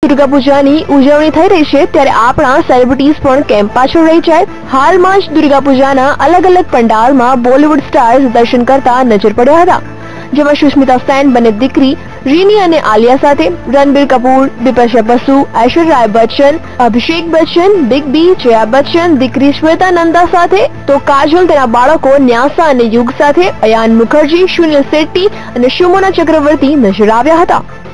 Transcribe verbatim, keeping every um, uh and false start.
દુર્ગા પૂજાની ઉજવણી થઈ રહી છે ત્યારે આપણા સેલિબ્રિટીઝ પણ કેમ પાછળ રહી જાય। હાલમાં જ દુર્ગા પૂજાના અલગ અલગ પંડાલમાં બોલિવૂડ સ્ટાર્સ દર્શન કરતા નજર પડ્યા હતા, જેમાં સુષ્મિતા સેન બંને દીકરી રીની અને આલિયા સાથે, રણબીર કપૂર, બિપાશા બસુ, ઐશ્વર્યા રાય બચ્ચન, અભિષેક બચ્ચન, બિગ બી, જયા બચ્ચન, દીકરી શ્વેતા નંદા સાથે, તો કાજોલ તેના બાળકો ન્યાસા અને યુગ સાથે, અયાન મુખર્જી, સુનિલ શેટ્ટી અને સુમોના ચક્રવર્તી નજર આવ્યા હતા।